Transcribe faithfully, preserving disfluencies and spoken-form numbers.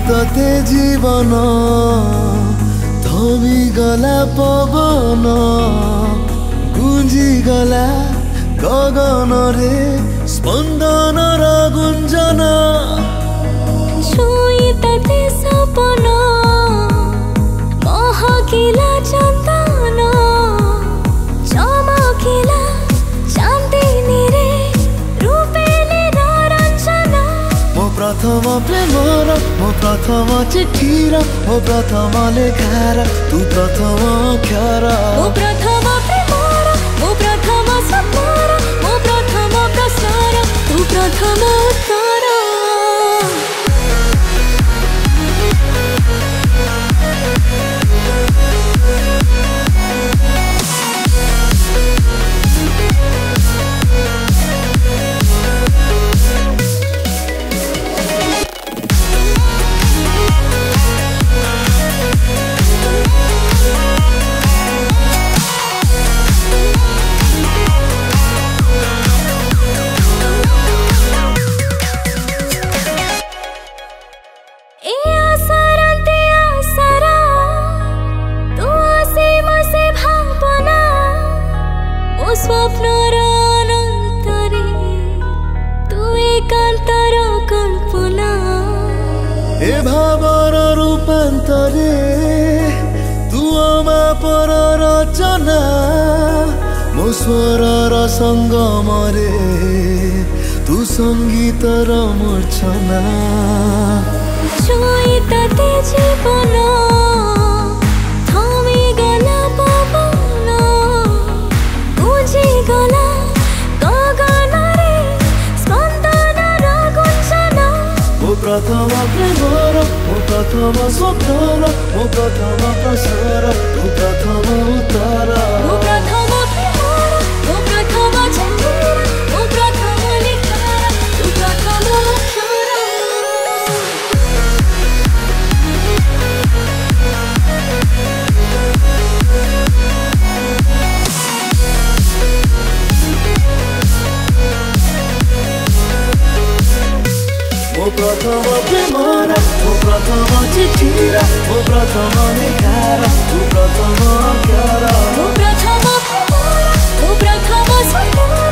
तते जीवन थमी गला पवन गुंजी गला गगन रे स्पंदन र गुंजना छुई तते सपन महकिला चंदन चमकिला चांदनी रे रूपेली रंजना मो प्रथम प्रेमर मो प्रथम चिठीर मो प्रथम लेखार तू प्रथम अक्षर मो प्रथम प्रेमर मो प्रथम सपनार मो प्रथम प्रसार तू प्रथम उत्तर स्वरर संगम रे तू संगीत र मूर्छना छुई तते जीवन थमी गला पवन गुंजी गला गगन रे स्पंदन र गुंजना मो प्रथम प्रेमर मो प्रथम स्वप्नर मो प्रथम प्रसार तू प्रथम उत्तर मो प्रथम मो प्रथम प्रेमर मो प्रथम चिठीर मो प्रथम लेखार तू प्रथम अक्षर मो प्रथम प्रेमर मो प्रथम सपनार